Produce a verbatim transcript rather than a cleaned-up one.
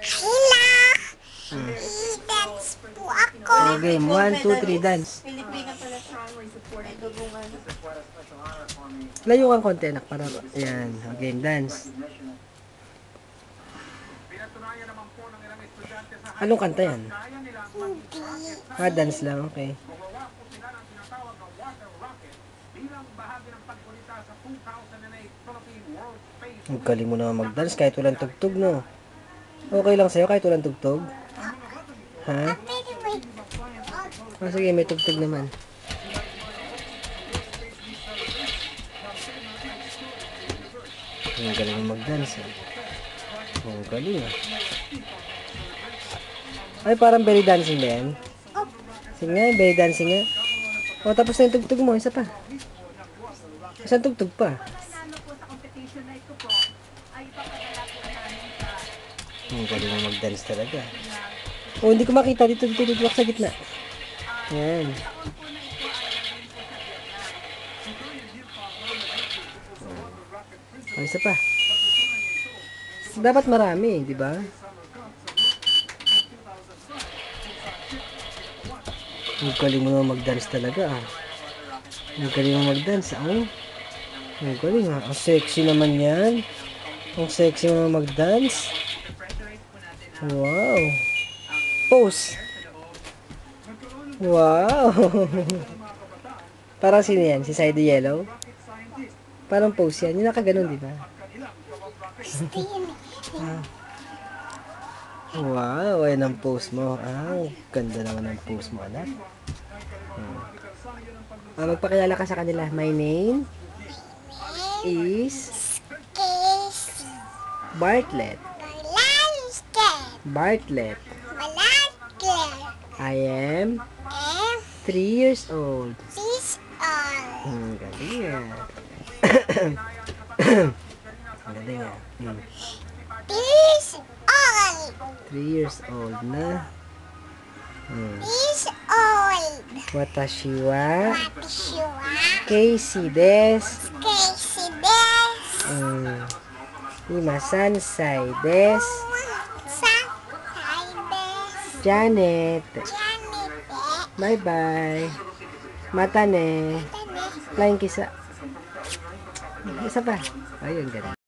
Hila! Hmm. I-dance po ako. Oh, game. One, two, three, dance. Pilipina pala siya. May support. Ay, dugungan. Layo kang konti, anak. Para, ayan. Oh, game, dance. Anong kanta yan? Hindi. Ah, dance lang. Okay. Ang galing mo naman mag-dance kahit walang tugtog, no? Okay lang sa'yo kahit walang tugtog? Ha? Pero wait. Ah, sige, may tugtog naman. Ang galing mo mag-dance, eh. Ang galing, ah. Ay, parang belly dancing ba yan? Sige nga, belly dancing nga. O, tapos na yung tugtog mo. Isa pa. Isang tugtog pa. Ang galing mo mag-dance talaga. O, hindi ko makita. Dito, dito, dito. Sa gitna. Yan. O, isa pa. Dapat marami, di ba? Ang galing mo naman mag-dance talaga, ah. Ang galing mo mag-dance, ah. Oh. Ang galing, ah. Ang sexy naman yan. Ang sexy mo naman mag-dance. Wow. Pose. Wow. Parang sino yan? Si Side Yellow? Parang pose yan. Yung nakaganon, di ba? Ah. Wow, ayan ang pose mo. Ah, ganda naman ang pose mo, anak. Hmm. Ah, magpakilala ka sa kanila. My name is Casey. Bartlett. Malansked. Bartlett. Malansked. I am And three years old. this all. Hmm, galing ah. Ang galing ah. Hmm. This all. Three years old na. Hmm. This all. Watashi wa Matishiwa. Casey desu. Casey des. Hmm. Imasan sai desu. Sa Taides. Janet. Janite. Bye-bye. Mata ne. Tane. Flying kiss. Isa pa. Ayun, ganun.